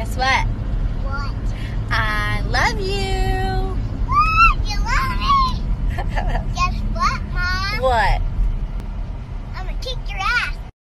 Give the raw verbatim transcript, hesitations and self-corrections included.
guess what? What? I love you. What? You love me? Guess what, Mom? What? I'm gonna kick your ass.